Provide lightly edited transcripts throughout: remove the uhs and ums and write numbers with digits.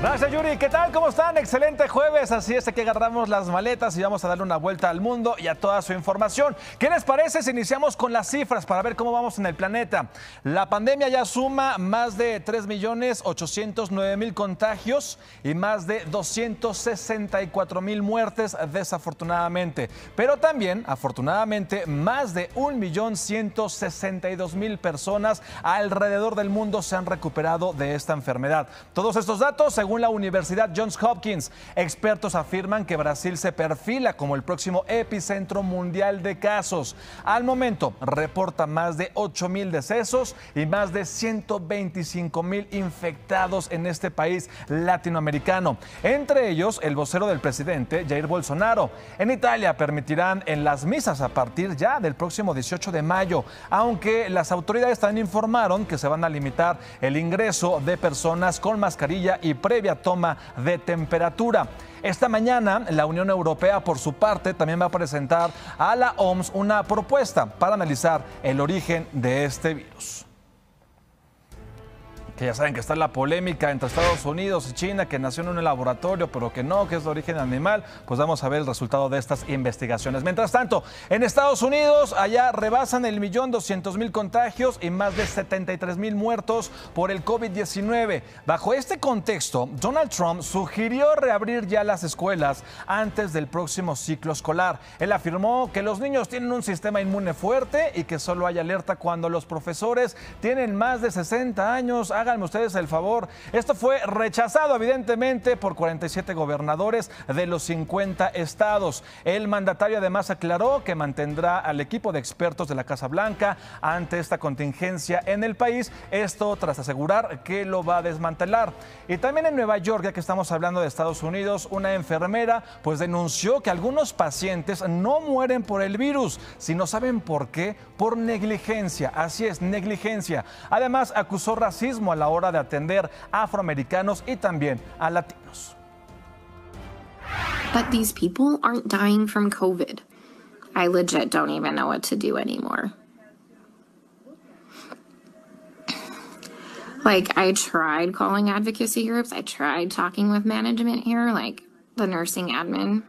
Gracias, Yuri. ¿Qué tal? ¿Cómo están? Excelente jueves. Así es que agarramos las maletas y vamos a darle una vuelta al mundo y a toda su información. ¿Qué les parece si iniciamos con las cifras para ver cómo vamos en el planeta? La pandemia ya suma más de 3.809.000 contagios y más de 264.000 muertes, desafortunadamente. Pero también, afortunadamente, más de 1.162.000 personas alrededor del mundo se han recuperado de esta enfermedad. Todos estos datos, según la Universidad Johns Hopkins, expertos afirman que Brasil se perfila como el próximo epicentro mundial de casos. Al momento, reporta más de 8.000 decesos y más de 125.000 infectados en este país latinoamericano. Entre ellos, el vocero del presidente, Jair Bolsonaro. En Italia permitirán en las misas a partir ya del próximo 18 de mayo, aunque las autoridades también informaron que se van a limitar el ingreso de personas con mascarilla y previa toma de temperatura. Esta mañana, la Unión Europea, por su parte, también va a presentar a la OMS una propuesta para analizar el origen de este virus. Que ya saben que está la polémica entre Estados Unidos y China, que nació en un laboratorio, pero que no, que es de origen animal. Pues vamos a ver el resultado de estas investigaciones. Mientras tanto, en Estados Unidos, allá rebasan el 1.200.000 contagios y más de 73.000 muertos por el COVID-19. Bajo este contexto, Donald Trump sugirió reabrir ya las escuelas antes del próximo ciclo escolar. Él afirmó que los niños tienen un sistema inmune fuerte y que solo hay alerta cuando los profesores tienen más de 60 años. Háganme ustedes el favor. Esto fue rechazado evidentemente por 47 gobernadores de los 50 estados. El mandatario además aclaró que mantendrá al equipo de expertos de la Casa Blanca ante esta contingencia en el país. Esto tras asegurar que lo va a desmantelar. Y también en Nueva York, ya que estamos hablando de Estados Unidos, una enfermera pues denunció que algunos pacientes no mueren por el virus, sino ¿saben por qué? Por negligencia. Así es, negligencia. Además acusó racismo a la hora de atender a afroamericanos y también a latinos. But these people aren't dying from COVID. I legit don't even know what to do anymore. Like, I tried calling advocacy groups. I tried talking with management here, like the nursing admin.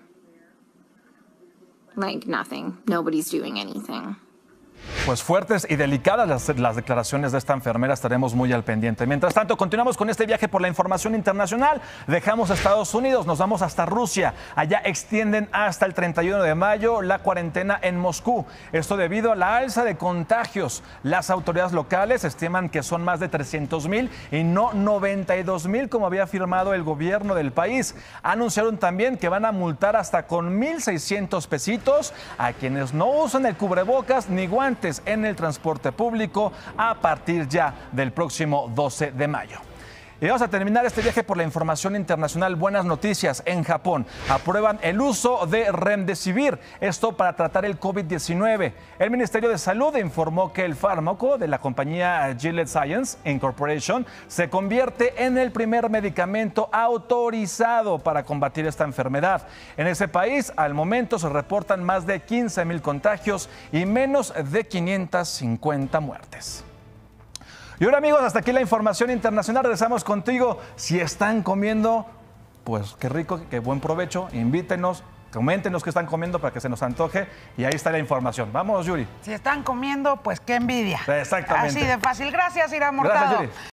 Like, nothing. Nobody's doing anything. Pues fuertes y delicadas las declaraciones de esta enfermera, estaremos muy al pendiente. Mientras tanto, continuamos con este viaje por la información internacional. Dejamos Estados Unidos, nos vamos hasta Rusia. Allá extienden hasta el 31 de mayo la cuarentena en Moscú. Esto debido a la alza de contagios. Las autoridades locales estiman que son más de 300.000 y no 92.000 como había afirmado el gobierno del país. Anunciaron también que van a multar hasta con 1.600 pesitos a quienes no usan el cubrebocas ni guantes en el transporte público a partir ya del próximo 12 de mayo. Y vamos a terminar este viaje por la información internacional. Buenas noticias. En Japón aprueban el uso de Remdesivir, esto para tratar el COVID-19. El Ministerio de Salud informó que el fármaco de la compañía Gilead Sciences Incorporation se convierte en el primer medicamento autorizado para combatir esta enfermedad. En ese país, al momento, se reportan más de 15.000 contagios y menos de 550 muertes. Y ahora, amigos, hasta aquí la información internacional. Regresamos contigo. Si están comiendo, pues qué rico, qué buen provecho. Invítenos, coméntenos qué están comiendo para que se nos antoje. Y ahí está la información. Vamos, Yuri. Si están comiendo, pues qué envidia. Exactamente. Así de fácil. Gracias, Irán Mortado. Gracias, Yuri.